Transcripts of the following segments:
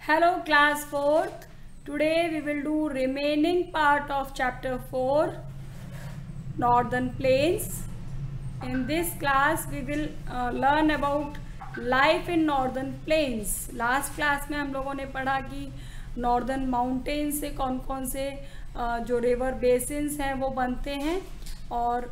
Hello class 4th. Today we will do remaining part of chapter 4 Northern Plains. In this class we will learn about life in Northern Plains. Last class में हम लोगों ने पढ़ा कि Northern Mountains से कौन कौन से जो रिवर बेसिन्स हैं वो बनते हैं और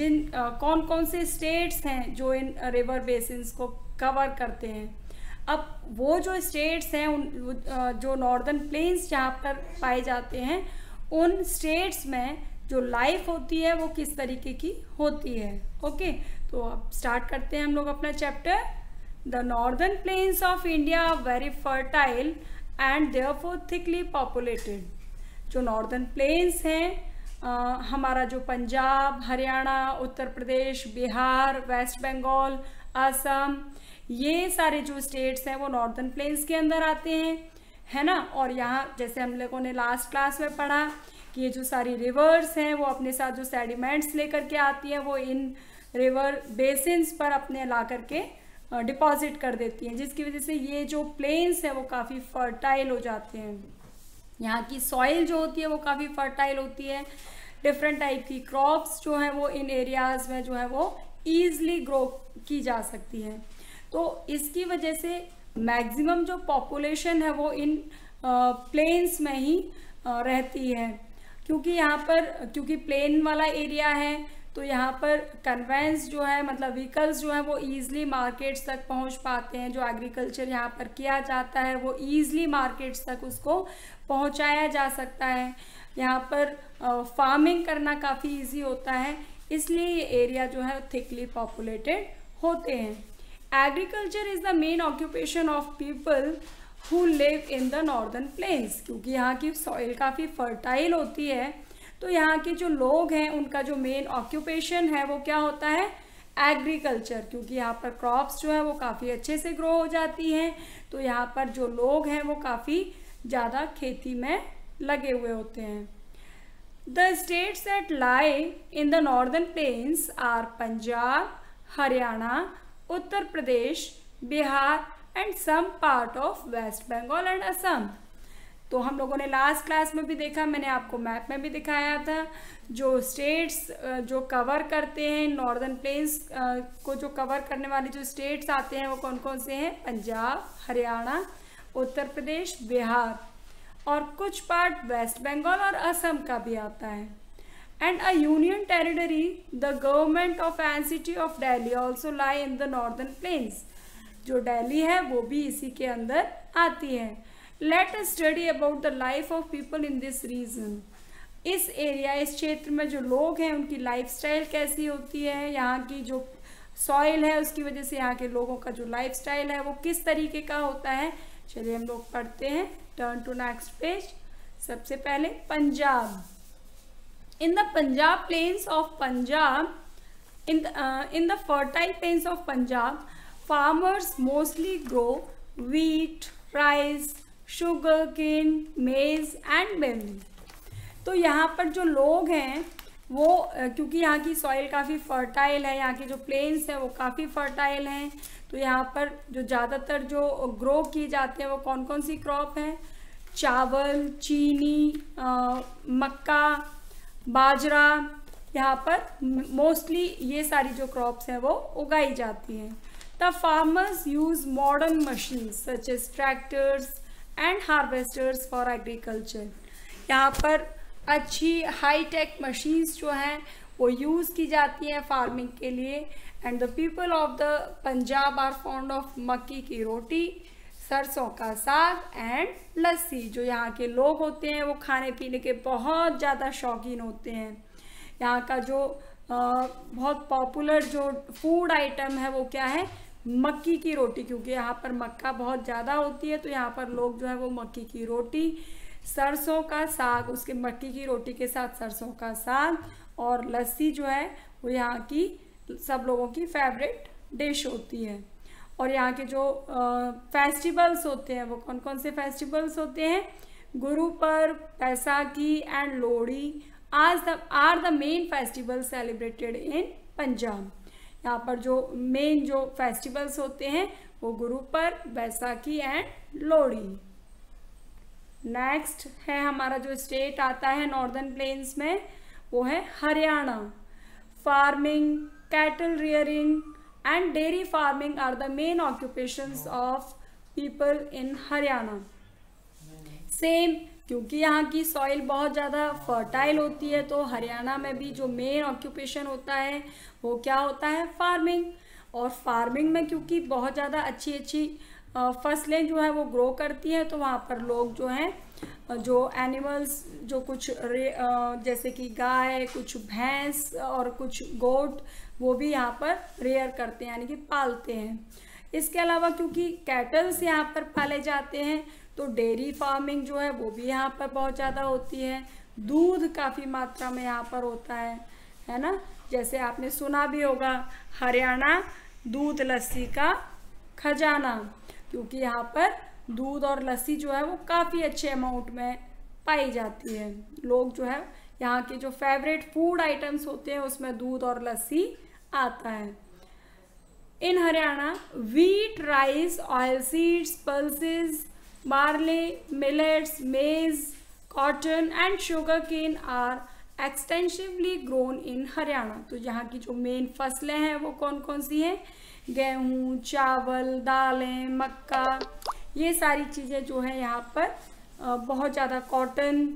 कौन कौन से स्टेट्स हैं जो इन रिवर बेसिन्स को कवर करते हैं। अब वो जो स्टेट्स हैं जो नॉर्दर्न प्लेन्स जहाँ पर पाए जाते हैं उन स्टेट्स में जो लाइफ होती है वो किस तरीके की होती है। ओके, तो अब स्टार्ट करते हैं हम लोग अपना chapter. The northern plains of India very fertile and therefore thickly populated. जो नॉर्दर्न प्लेन्स हैं हमारा जो पंजाब, हरियाणा, उत्तर प्रदेश, बिहार, वेस्ट बंगाल, असम, ये सारे जो स्टेट्स हैं वो नॉर्दर्न प्लेन्स के अंदर आते हैं, है ना। और यहाँ जैसे हम लोगों ने लास्ट क्लास में पढ़ा कि ये जो सारी रिवर्स हैं वो अपने साथ जो सेडिमेंट्स लेकर के आती हैं वो इन रिवर बेसिन्स पर अपने ला करके डिपॉजिट कर देती हैं, जिसकी वजह से ये जो प्लेन्स हैं वो काफ़ी फर्टाइल हो जाते हैं। यहाँ की सॉइल जो होती है वो काफ़ी फर्टाइल होती है। डिफरेंट टाइप की क्रॉप्स जो हैं वो इन एरियाज़ में जो है वो ईजली ग्रो की जा सकती हैं। तो इसकी वजह से मैक्सिमम जो पॉपुलेशन है वो इन प्लेन्स में ही रहती है, क्योंकि यहाँ पर क्योंकि प्लेन वाला एरिया है तो यहाँ पर कन्वेंस जो है मतलब व्हीकल्स जो है वो ईज़िली मार्केट्स तक पहुँच पाते हैं। जो एग्रीकल्चर यहाँ पर किया जाता है वो ईज़िली मार्केट्स तक उसको पहुँचाया जा सकता है। यहाँ पर फार्मिंग करना काफ़ी ईजी होता है, इसलिए ये एरिया जो है थिकली पॉपुलेटेड होते हैं। Agriculture is the main occupation of people who live in the northern plains. क्योंकि यहाँ की सॉइल काफ़ी फर्टाइल होती है तो यहाँ के जो लोग हैं उनका जो मेन ऑक्यूपेशन है वो क्या होता है, एग्रीकल्चर। क्योंकि यहाँ पर क्रॉप्स जो है वो काफ़ी अच्छे से ग्रो हो जाती हैं तो यहाँ पर जो लोग हैं वो काफ़ी ज़्यादा खेती में लगे हुए होते हैं। The states that lie in the northern plains are Punjab, Haryana, Uttar Pradesh, Bihar and some part of West Bengal and Assam. तो हम लोगों ने लास्ट क्लास में भी देखा, मैंने आपको मैप में भी दिखाया था, जो स्टेट्स जो कवर करते हैं नॉर्दर्न प्लेन्स को जो कवर करने वाले जो स्टेट्स आते हैं वो कौन कौन से हैं, पंजाब, हरियाणा, उत्तर प्रदेश, बिहार और कुछ पार्ट वेस्ट बंगाल और असम का भी आता है। And a union territory, the government of city of Delhi also lie in the northern plains. जो दिल्ली है वो भी इसी के अंदर आती है। Let us study about the life of people in this region. इस एरिया इस क्षेत्र में जो लोग हैं उनकी लाइफस्टाइल कैसी होती है, यहाँ की जो सॉइल है उसकी वजह से यहाँ के लोगों का जो लाइफस्टाइल है वो किस तरीके का होता है। चलिए हम लोग पढ़ते हैं। Turn to next page. सबसे पहले Punjab. In the Punjab plains of Punjab, in the fertile plains of Punjab, farmers mostly grow wheat, rice, sugarcane, maize and barley. तो यहाँ पर जो लोग हैं वो क्योंकि यहाँ की सॉइल काफ़ी फर्टाइल है, यहाँ के जो प्लेन्स हैं वो काफ़ी फर्टाइल हैं, तो यहाँ पर जो ज़्यादातर जो ग्रो किए जाते हैं वो कौन कौन सी क्रॉप हैं, चावल, चीनी, मक्का, बाजरा, यहाँ पर मोस्टली ये सारी जो क्रॉप्स हैं वो उगाई जाती हैं। The farmers use modern machines such as tractors and harvesters for agriculture. यहाँ पर अच्छी हाई टेक मशीन्स जो हैं वो यूज़ की जाती हैं फार्मिंग के लिए। And the people of the Punjab are fond of मक्की की रोटी, सरसों का साग एंड लस्सी। जो यहाँ के लोग होते हैं वो खाने पीने के बहुत ज़्यादा शौकीन होते हैं। यहाँ का जो बहुत पॉपुलर जो फूड आइटम है वो क्या है, मक्की की रोटी। क्योंकि यहाँ पर मक्का बहुत ज़्यादा होती है तो यहाँ पर लोग जो है वो मक्की की रोटी, सरसों का साग, उसके मक्की की रोटी के साथ सरसों का साग और लस्सी जो है वो यहाँ की सब लोगों की फेवरेट डिश होती है। और यहाँ के जो फेस्टिवल्स होते हैं वो कौन कौन से फेस्टिवल्स होते हैं, Guru Parv, Baisakhi and Lohri are the main festival celebrated in Punjab. यहाँ पर जो मेन जो फेस्टिवल्स होते हैं वो गुरु पर्व, बैसाखी एंड लोहड़ी। नेक्स्ट है हमारा जो स्टेट आता है नॉर्दर्न प्लेन्स में, वो है Haryana. Farming, cattle rearing and dairy farming are the main occupations of people in Haryana. Same, क्योंकि यहाँ की सॉइल बहुत ज़्यादा फर्टाइल होती है, तो हरियाणा में भी जो मेन ऑक्यूपेशन होता है वो क्या होता है, फार्मिंग। और फार्मिंग में क्योंकि बहुत ज़्यादा अच्छी अच्छी फसलें जो है वो ग्रो करती हैं, तो वहाँ पर लोग जो हैं, जो एनिमल्स, जो कुछ जैसे कि गाय, कुछ भैंस और कुछ गोट, वो भी यहाँ पर रेयर करते हैं, यानी कि पालते हैं। इसके अलावा क्योंकि कैटल्स यहाँ पर पाले जाते हैं, तो डेयरी फार्मिंग जो है वो भी यहाँ पर बहुत ज़्यादा होती है। दूध काफ़ी मात्रा में यहाँ पर होता है ना। जैसे आपने सुना भी होगा, हरियाणा दूध लस्सी का खजाना, क्योंकि यहाँ पर दूध और लस्सी जो है वो काफ़ी अच्छे अमाउंट में पाई जाती है। लोग जो है यहाँ के जो फेवरेट फूड आइटम्स होते हैं उसमें दूध और लस्सी आता है। इन Haryana wheat, rice, oilseeds, pulses, barley, millets, maize, cotton and sugarcane are extensively grown in Haryana. तो यहाँ की जो मेन फसलें हैं वो कौन कौन सी हैं? गेहूँ, चावल, दालें, मक्का, ये सारी चीज़ें जो है यहाँ पर बहुत ज़्यादा, कॉटन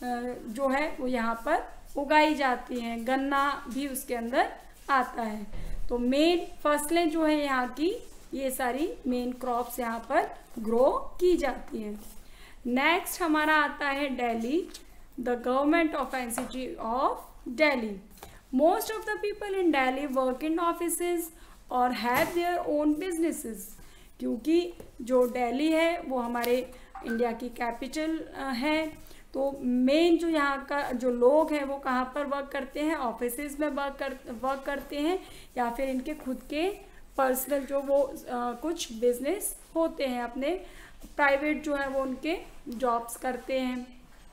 जो है वो यहाँ पर उगाई जाती हैं। गन्ना भी उसके अंदर आता है। तो मेन फसलें जो है यहाँ की, ये सारी मेन क्रॉप्स यहाँ पर ग्रो की जाती हैं। नेक्स्ट हमारा आता है Delhi, the government office city of Delhi. Most of the people in Delhi work in offices और हैव देयर ओन बिजनेसेस। क्योंकि जो दिल्ली है वो हमारे इंडिया की कैपिटल है, तो मेन जो यहाँ का जो लोग हैं वो कहाँ पर वर्क करते हैं? ऑफिसेज में वर्क करते हैं, या फिर इनके खुद के पर्सनल जो वो कुछ बिजनेस होते हैं, अपने प्राइवेट जो है वो उनके जॉब्स करते हैं।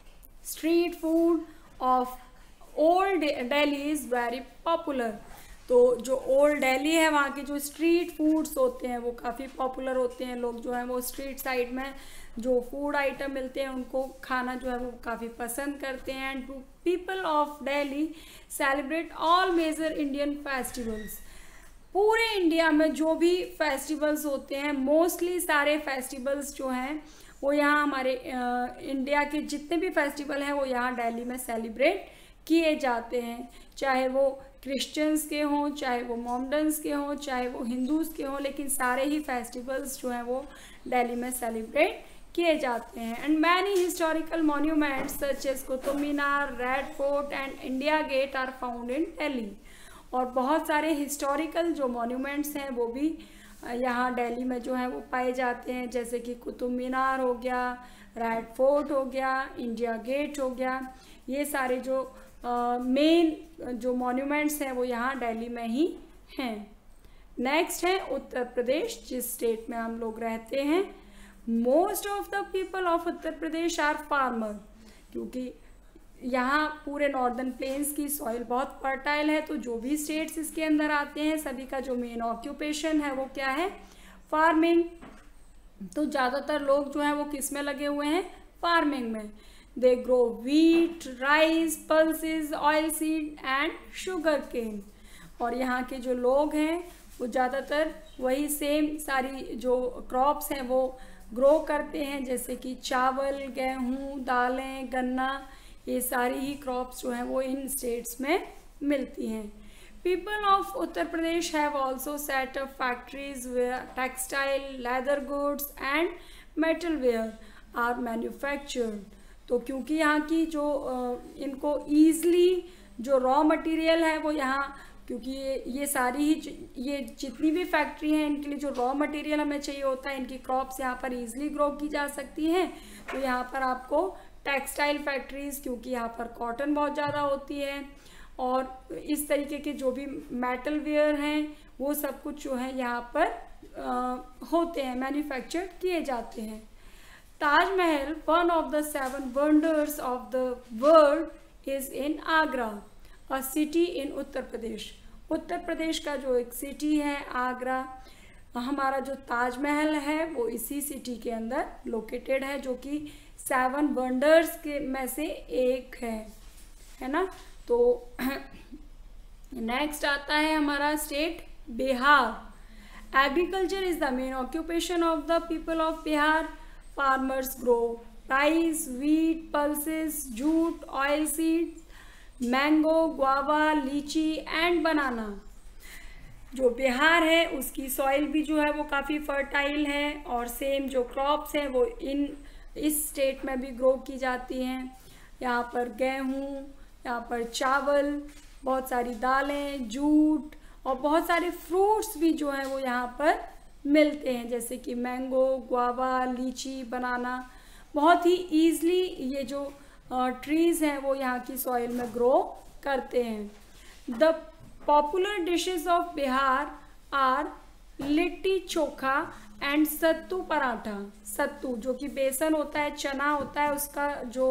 Street food of old Delhi is very popular. तो जो ओल्ड दिल्ली है वहाँ के जो स्ट्रीट फूड्स होते हैं वो काफ़ी पॉपुलर होते हैं। लोग जो है वो स्ट्रीट साइड में जो फूड आइटम मिलते हैं उनको खाना जो है वो काफ़ी पसंद करते हैं। And people of Delhi celebrate all major Indian festivals. पूरे इंडिया में जो भी फेस्टिवल्स होते हैं, मोस्टली सारे फेस्टिवल्स जो हैं वो यहाँ हमारे इंडिया के जितने भी फेस्टिवल हैं वो यहाँ दिल्ली में सेलिब्रेट किए जाते हैं। चाहे वो क्रिश्चियंस के हों, चाहे वो मोमडन्स के हों, चाहे वो हिंदूज़ के हों, लेकिन सारे ही फेस्टिवल्स जो हैं वो दिल्ली में सेलिब्रेट किए जाते हैं। And many historical monuments such as Qutub Minar, Red Fort and India Gate are found in Delhi. और बहुत सारे हिस्टोरिकल जो मॉन्यूमेंट्स हैं वो भी यहाँ दिल्ली में जो है वो पाए जाते हैं, जैसे कि कुतुब मीनार हो गया, रेड फोर्ट हो गया, इंडिया गेट हो गया। ये सारे जो मेन जो मॉन्यूमेंट्स हैं वो यहाँ दिल्ली में ही हैं। नेक्स्ट है उत्तर प्रदेश, जिस स्टेट में हम लोग रहते हैं। Most of the people of Uttar Pradesh are farmer. क्योंकि यहाँ पूरे नॉर्दर्न प्लेन्स की सॉइल बहुत फर्टाइल है, तो जो भी स्टेट्स इसके अंदर आते हैं सभी का जो मेन ऑक्यूपेशन है वो क्या है? फार्मिंग। तो ज़्यादातर लोग जो हैं वो किस में लगे हुए हैं? फार्मिंग में। They grow wheat, rice, pulses, oil seed and sugar cane. और यहाँ के जो लोग हैं वो ज़्यादातर वही सेम सारी जो क्रॉप्स हैं वो ग्रो करते हैं, जैसे कि चावल, गेहूँ, दालें, गन्ना, ये सारी ही क्रॉप्स जो हैं वो इन स्टेट्स में मिलती हैं। People of Uttar Pradesh have also set up factories where textile, leather goods and metal ware are manufactured. तो क्योंकि यहाँ की जो इनको ईजली जो रॉ मटेरियल है वो यहाँ, क्योंकि ये सारी ही ये जितनी भी फैक्ट्री हैं इनके लिए जो रॉ मटेरियल हमें चाहिए होता है, इनकी क्रॉप्स यहाँ पर ईजिली ग्रो की जा सकती हैं। तो यहाँ पर आपको टेक्सटाइल फैक्ट्रीज़, क्योंकि यहाँ पर कॉटन बहुत ज़्यादा होती है, और इस तरीके के जो भी मेटल वेयर हैं वो सब कुछ जो है यहाँ पर होते हैं, मैन्युफैक्चर किए जाते हैं। Taj Mahal, one of the 7 wonders of the world, is in Agra, a city in Uttar Pradesh. Uttar Pradesh का जो एक सिटी है आगरा, हमारा जो ताजमहल है वो इसी सिटी के अंदर लोकेटेड है, जो कि 7 वंडर्स के में से एक है ना। तो नेक्स्ट आता है हमारा state Bihar. Agriculture is the main occupation of the people of Bihar. Farmers grow rice, wheat, pulses, jute, oil seeds, mango, guava, litchi and banana. जो बिहार है उसकी सॉइल भी जो है वो काफ़ी फर्टाइल है और सेम जो क्रॉप्स हैं वो इस स्टेट में भी ग्रो की जाती हैं। यहाँ पर गेहूँ, यहाँ पर चावल, बहुत सारी दालें, जूट और बहुत सारे फ्रूट्स भी जो हैं वो यहाँ पर मिलते हैं, जैसे कि मैंगो, गुआवा, लीची, बनाना। बहुत ही ईजली ये जो ट्रीज़ हैं वो यहाँ की सॉइल में ग्रो करते हैं। The popular dishes of Bihar are litti chokha and sattu paratha. Sattu जो कि बेसन होता है, चना होता है, उसका जो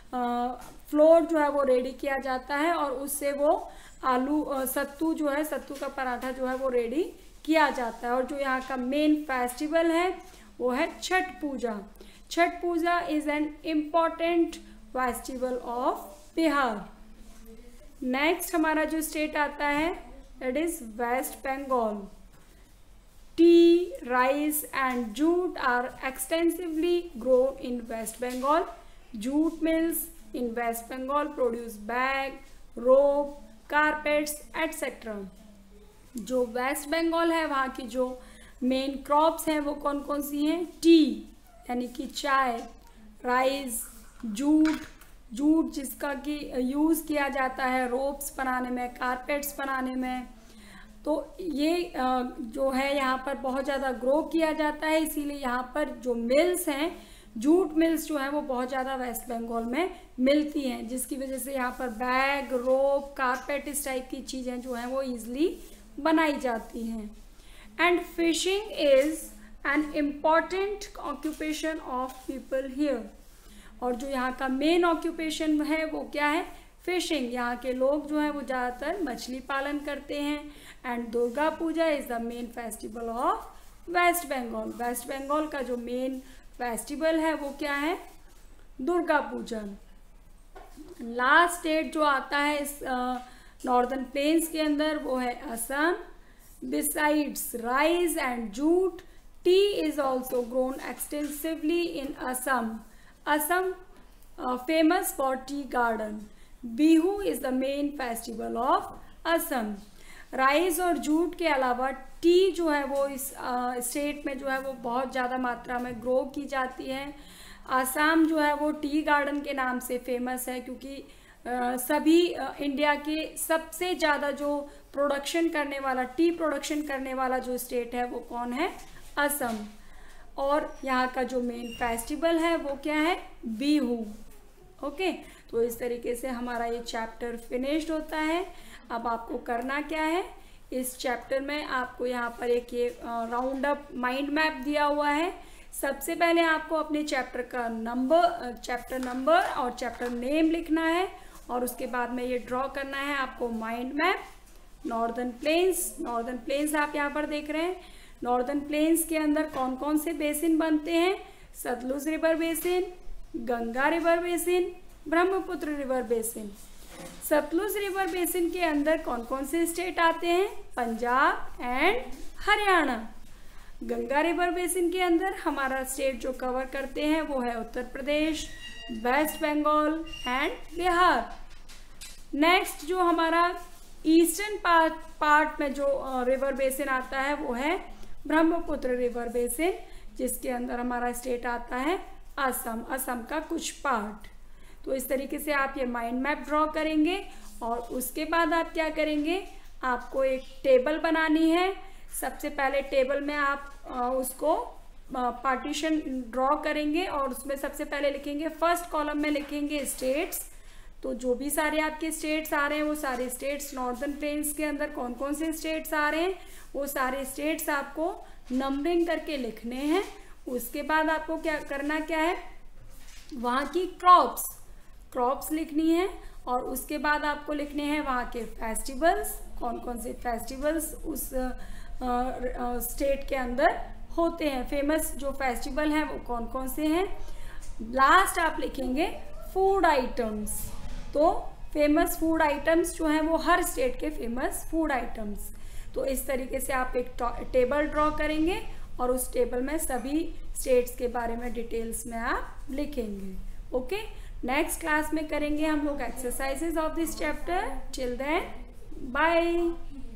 फ्लोर जो है वो रेडी किया जाता है और उससे वो सत्तू जो है, सत्तू का पराठा जो है वो रेडी किया जाता है। और जो यहाँ का मेन फेस्टिवल है वो है Chhath Puja. Chhath Puja is an important festival of Bihar. Next हमारा जो स्टेट आता है that is West Bengal. Tea, rice and jute are extensively grown in West Bengal. Jute mills in West Bengal produce bag, rope, carpets etc. जो West Bengal है वहाँ की जो मेन क्रॉप्स हैं वो कौन कौन सी हैं? टी यानी कि चाय, राइस, जूट जिसका कि यूज़ किया जाता है रोप्स बनाने में, कारपेट्स बनाने में। तो ये जो है यहाँ पर बहुत ज़्यादा ग्रो किया जाता है, इसीलिए यहाँ पर जो मिल्स हैं, जूट मिल्स जो है वो बहुत ज़्यादा वेस्ट बंगाल में मिलती हैं, जिसकी वजह से यहाँ पर बैग, रोप, कारपेट इस टाइप की चीज़ें जो हैं वो ईजिली बनाई जाती हैं। And fishing is an important occupation of people here. और जो यहाँ का मेन ऑक्यूपेशन है वो क्या है? फिशिंग। यहाँ के लोग जो हैं वो ज़्यादातर मछली पालन करते हैं। And Durga Puja is the main festival of West Bengal. West Bengal का जो मेन फेस्टिवल है वो क्या है? दुर्गा पूजा। लास्ट स्टेट जो आता है इस नॉर्दर्न प्लेन्स के अंदर वो है Assam. Besides rice and jute, tea is also grown extensively in Assam. Assam famous for tea garden. Bihu is the main festival of Assam. Rice और जूट के अलावा टी जो है वो इस स्टेट में जो है वो बहुत ज़्यादा मात्रा में ग्रो की जाती है। आसाम जो है वो टी गार्डन के नाम से फेमस है, क्योंकि सभी इंडिया के सबसे ज़्यादा जो प्रोडक्शन करने वाला, टी प्रोडक्शन करने वाला जो स्टेट है वो कौन है? असम। और यहाँ का जो मेन फेस्टिवल है वो क्या है? बिहू। ओके, तो इस तरीके से हमारा ये चैप्टर फिनिश्ड होता है। अब आपको करना क्या है? इस चैप्टर में आपको यहाँ पर एक ये राउंड अप माइंड मैप दिया हुआ है। सबसे पहले आपको अपने चैप्टर का नंबर, चैप्टर नंबर और चैप्टर नेम लिखना है और उसके बाद में ये ड्रॉ करना है आपको माइंड मैप। नॉर्दर्न प्लेन्स आप यहाँ पर देख रहे हैं। नॉर्दर्न प्लेन्स के अंदर कौन कौन से बेसिन बनते हैं? Sutlej river basin, Ganga river basin, Brahmaputra river basin. Sutlej river basin के अंदर कौन कौन से स्टेट आते हैं? Punjab and Haryana. Ganga river basin के अंदर हमारा स्टेट जो कवर करते हैं वो है Uttar Pradesh, West Bengal and Bihar. Next जो हमारा ईस्टर्न पार्ट में जो रिवर बेसिन आता है वो है ब्रह्मपुत्र रिवर बेसिन, जिसके अंदर हमारा स्टेट आता है असम का कुछ पार्ट। तो इस तरीके से आप ये माइंड मैप ड्रॉ करेंगे और उसके बाद आप क्या करेंगे? आपको एक टेबल बनानी है। सबसे पहले टेबल में आप उसको पार्टीशन ड्रॉ करेंगे और उसमें सबसे पहले लिखेंगे, फर्स्ट कॉलम में लिखेंगे स्टेट्स। तो जो भी सारे आपके स्टेट्स आ रहे हैं वो सारे स्टेट्स नॉर्दर्न प्लेन्स के अंदर कौन कौन से स्टेट्स आ रहे हैं वो सारे स्टेट्स आपको नंबरिंग करके लिखने हैं। उसके बाद आपको क्या करना क्या है? वहाँ की क्रॉप्स लिखनी है और उसके बाद आपको लिखने हैं वहाँ के फेस्टिवल्स, कौन कौन से फेस्टिवल्स उस स्टेट के अंदर होते हैं। फेमस जो फेस्टिवल हैं वो कौन कौन से हैं। लास्ट आप लिखेंगे फूड आइटम्स। तो फेमस फूड आइटम्स जो हैं वो हर स्टेट के फेमस फूड आइटम्स। तो इस तरीके से आप एक टेबल ड्रॉ करेंगे और उस टेबल में सभी स्टेट्स के बारे में डिटेल्स में आप लिखेंगे। ओके, नेक्स्ट क्लास में करेंगे हम लोग exercises of this chapter. Till then bye.